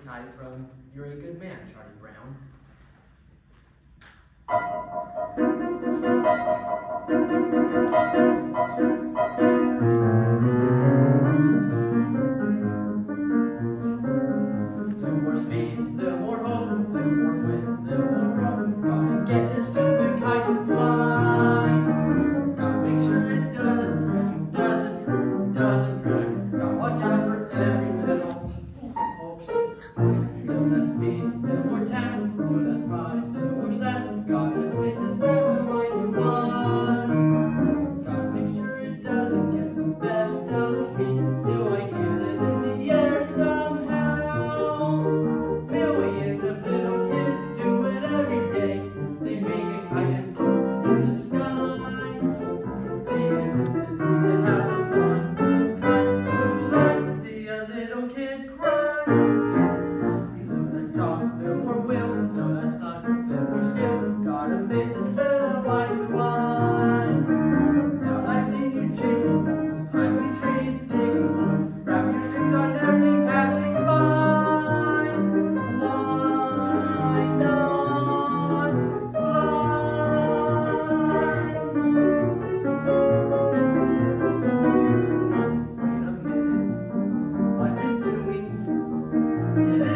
Kite from You're a Good Man, Charlie Brown. Little more speed, little more hope, little more wind, little more rope. Gotta get this stupid kite to fly. Gotta make sure it doesn't drag, doesn't drag. Gotta watch out for every little oops. Little less speed, little more tap, little less rise, little more slap. Gotta face this little line to one. Gotta make sure it doesn't get the best of me till I get it in the air somehow. Millions of little kids do it every day. They make a kite and put it in the sky. They need to have a fun food kite who likes to see a little kid cry. No less talk, little more will, no less luck, little more skill. Gotta face this little eye to wine. Now I've seen you chasing balls, climbing trees, digging holes, wrapping your strings on everything passing by. Why not fly? Wait a minute, what's it doing? Did it